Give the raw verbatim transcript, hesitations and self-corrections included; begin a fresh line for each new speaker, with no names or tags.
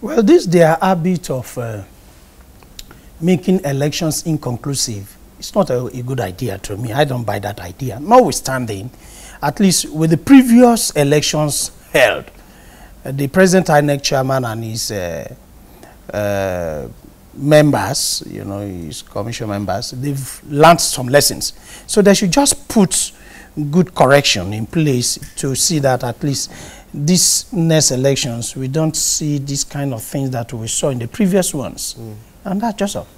Well, this their habit of uh, making elections inconclusive. It's not a, a good idea to me. I don't buy that idea. Notwithstanding, at least with the previous elections held, uh, the present I N E C chairman and his uh, uh, members, you know, his commission members, they've learned some lessons. So they should just put good correction in place to see that at least these next elections, we don't see this kind of things that we saw in the previous ones. Mm. And that's just all.